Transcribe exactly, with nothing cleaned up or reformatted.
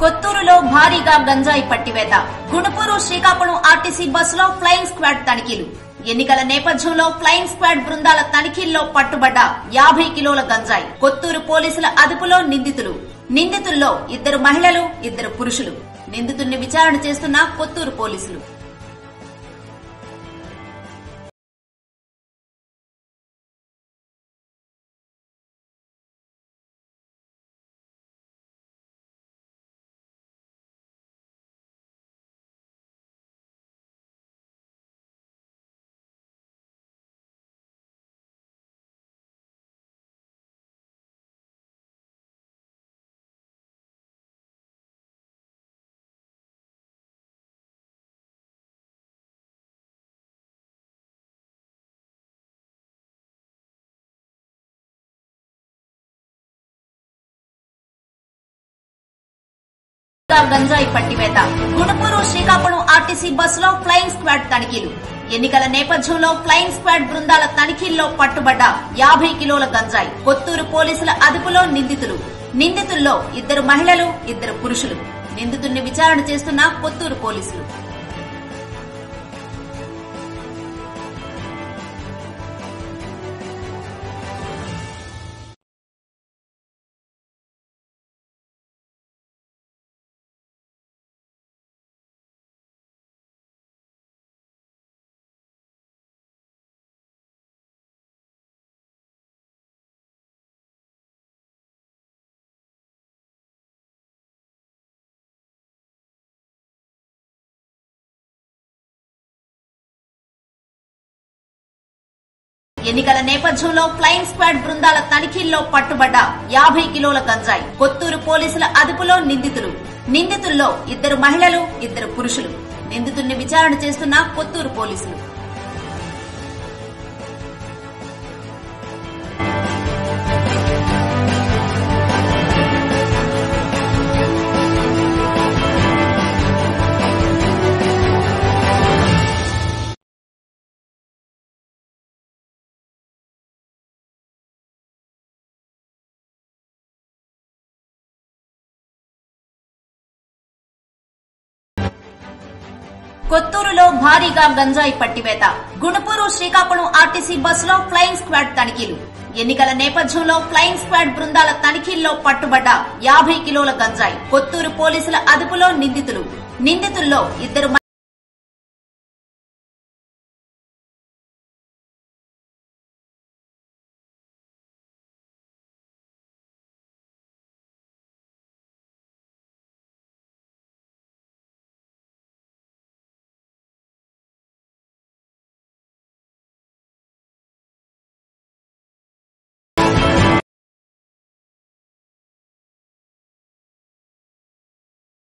కొత్తూరులో భారీగా గంజాయి పట్టివేత. గుణపూరు శ్రీకాకుళం ఆర్టీసీ బస్సులో ఫ్లయింగ్ స్క్వాడ్ తనిఖీలు. ఎన్నికల నేపథ్యంలో ఫ్లయింగ్ స్క్వాడ్ బృందాల తనిఖీల్లో పట్టుబడ్డ యాభై కిలోల గంజాయి. కొత్తూరు పోలీసుల అదుపులో నిందితులు. నిందితుల్లో ఇద్దరు మహిళలు, ఇద్దరు పురుషులు. నిందితుడిని విచారణ చేస్తున్న కొత్తూరు పోలీసులు. గంజాయి పట్టివేత. గుణపూరు శ్రీకాకుళం ఆర్టీసీ బస్సులో ఫ్లయింగ్ స్క్వాడ్ తనిఖీలు. ఎన్నికల నేపథ్యంలో ఫ్లయింగ్ స్క్వాడ్ బృందాల తనిఖీల్లో పట్టుబడ్డ యాభై కిలోల గంజాయి. కొత్తూరు పోలీసుల అదుపులో నిందితులు. నిందితుల్లో ఇద్దరు మహిళలు, ఇద్దరు పురుషులు. నిందితుడిని విచారణ చేస్తున్న కొత్తూరు పోలీసులు. ఎన్నికల నేపథ్యంలో ఫ్లయింగ్ స్క్వాడ్ బృందాల తనిఖీల్లో పట్టుబడ్డ యాభై కిలోల గంజాయి. కొత్తూరు పోలీసుల అదుపులో నిందితులు. నిందితుల్లో ఇద్దరు మహిళలు, ఇద్దరు పురుషులు. నిందితుడిని విచారణ చేస్తున్న కొత్తూరు పోలీసులు. కొత్తూరులో భారీగా గంజాయి పట్టివేత. గుణపూరు శ్రీకాకుళం ఆర్టీసీ బస్సులో ఫ్లయింగ్ స్క్వాడ్ తనిఖీలు. ఎన్నికల నేపథ్యంలో ఫ్లయింగ్ స్క్వాడ్ బృందాల తనిఖీల్లో పట్టుబడ్డ యాభై కిలోల గంజాయి. కొత్తూరు పోలీసుల అదుపులో నిందితులు. నిందితుల్లో ఇద్దరు